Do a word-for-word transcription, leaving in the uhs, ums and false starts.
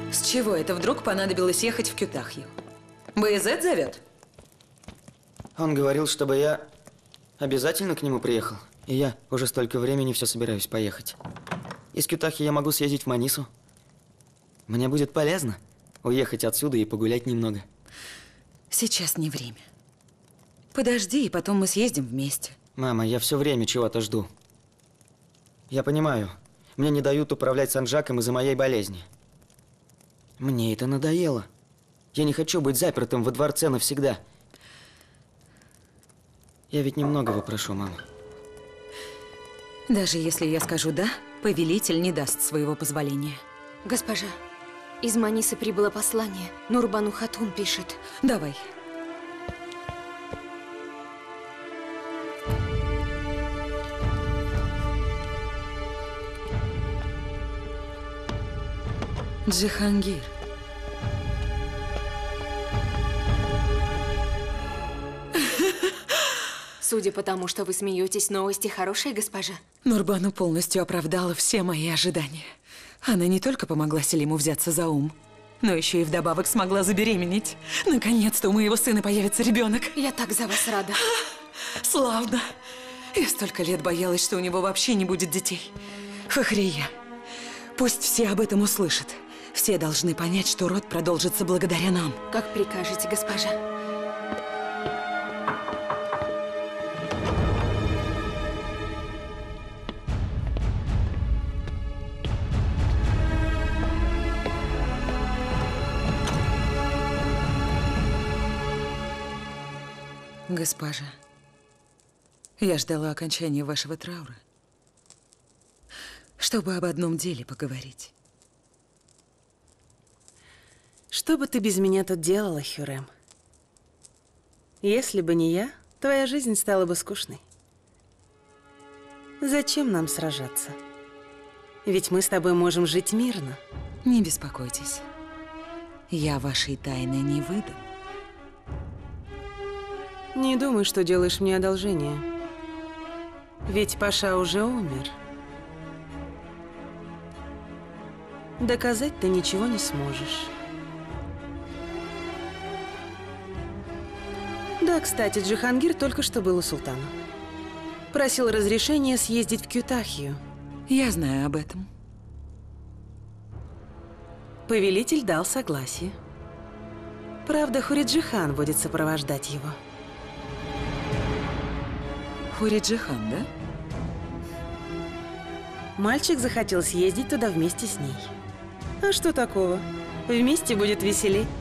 С чего это вдруг понадобилось ехать в Кютахью? Баязет зовет? Он говорил, чтобы я обязательно к нему приехал. И я уже столько времени все собираюсь поехать. Из Кютахьи я могу съездить в Манису. Мне будет полезно уехать отсюда и погулять немного. Сейчас не время. Подожди, и потом мы съездим вместе. Мама, я все время чего-то жду. Я понимаю, мне не дают управлять Санджаком из-за моей болезни. Мне это надоело. Я не хочу быть запертым во дворце навсегда. Я ведь немногого прошу, мама. Даже если я скажу «да», повелитель не даст своего позволения. Госпожа, из Манисы прибыло послание. Нурбану Хатун пишет. Давай. Джихангир. Судя по тому, что вы смеетесь, новости хорошие, госпожа. Нурбану полностью оправдала все мои ожидания. Она не только помогла Селиму взяться за ум, но еще и вдобавок смогла забеременеть. Наконец-то у моего сына появится ребенок. Я так за вас рада. Славно. Я столько лет боялась, что у него вообще не будет детей. Фахрия, пусть все об этом услышат. Все должны понять, что род продолжится благодаря нам. Как прикажете, госпожа. Госпожа, я ждала окончания вашего траура, чтобы об одном деле поговорить. Что бы ты без меня тут делала, Хюррем? Если бы не я, твоя жизнь стала бы скучной. Зачем нам сражаться? Ведь мы с тобой можем жить мирно. Не беспокойтесь. Я вашей тайны не выдам. Не думай, что делаешь мне одолжение. Ведь Паша уже умер. Доказать ты ничего не сможешь. Да, кстати, Джихангир только что был у султана. Просил разрешения съездить в Кютахью. Я знаю об этом. Повелитель дал согласие. Правда, Хуриджихан будет сопровождать его. Хуриджихан, да? Мальчик захотел съездить туда вместе с ней. А что такого? Вместе будет веселей.